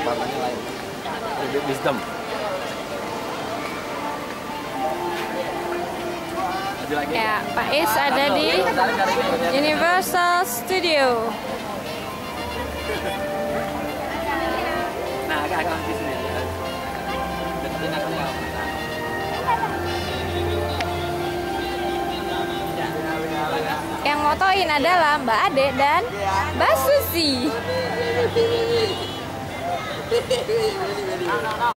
warnanya lain. Wisdom. Ya, Pak Is ada di Universal Studio. Nah, agak di sini. Yang motoin adalah Mbak Ade dan Mbak Susi.